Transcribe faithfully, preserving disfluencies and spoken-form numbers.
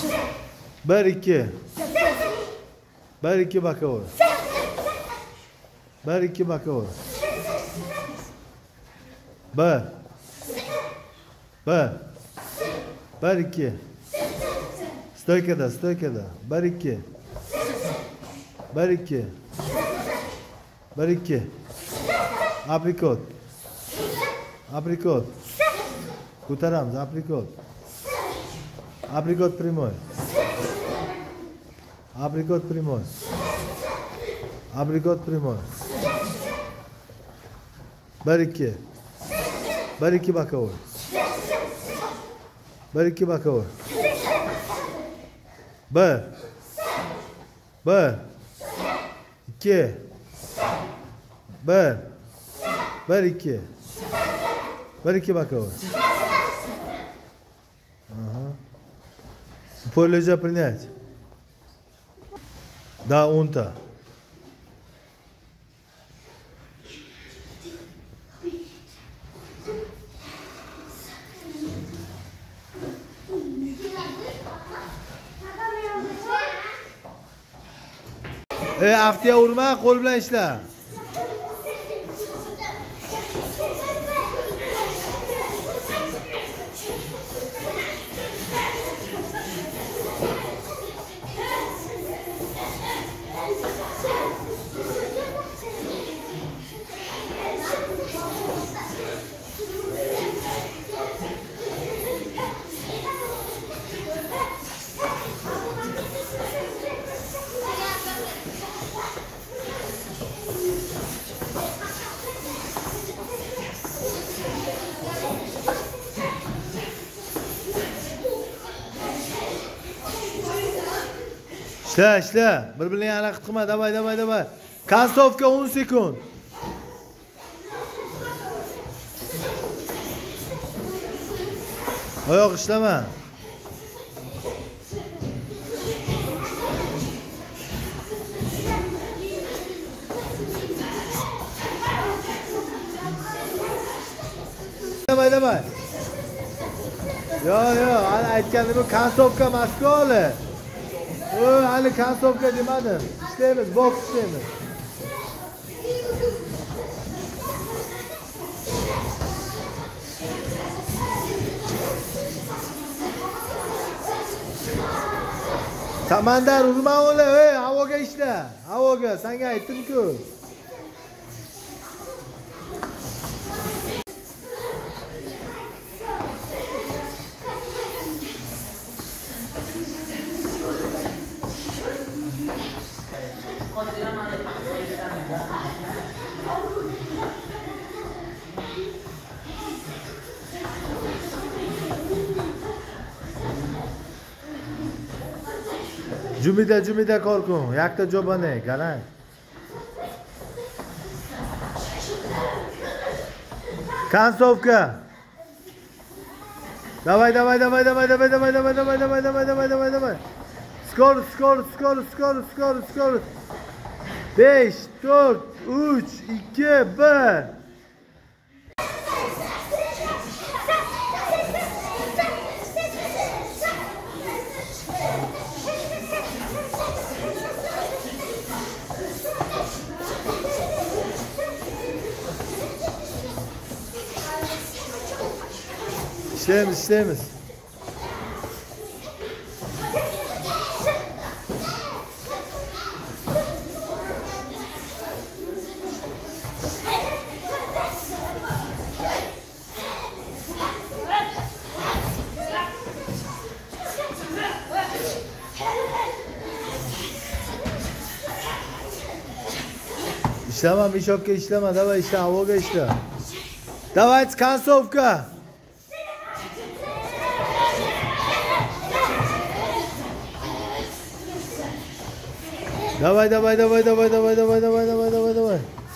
Bir ikki. Bir ikki bakovul. Bir ikki bakovul. Bir. Bir. Bir ikki. Stoykada, stoykada. Bir ikki. Bir ikki. Bir ikki. Aprikot. Aprikot. Ko'taramiz, aprikot. Aprikot primoy. Aprikot primoy. Aprikot primoy. Bir ikki. Bir ikki bakovul. Bir ikki bakovul. Bir. Bir. İki. Bir. Bir ikki. Bir ikki bakovul. Ага. Полежа принять. Да, он-то. E, aftiya urma, qo'l bilan ishla. İşle, işle. Bir-birini hareket qilma. Davay, davay, davay. Kontsovka o'n sekund. Oyoq ishlama. Davay, davay. Yo, yo, hali aytganim bu kontsovka maskoli. O, hali kontsovka demadim. İşlaymiz, boks ishlaymiz. Samandar urma o'li, ey, havoga ishla. Havoga, senga aytdim-ku. Jumida, jumida korkun. Yakta jobane, garang. Kontsovka. Davay, davay, davay, davay, davay, davay, davay, davay, davay, davay, davay, davay, davay. Skor, skor, skor, skor, skor, skor. besh, to'rt, uch, ikki, bir. İşleyemiz, işleyemiz. İşleme, Mishopka işleme, davay işle, havoga işle. Davay, kontsovka. Давай, давай, давай, давай, давай, давай, давай, давай, давай, давай.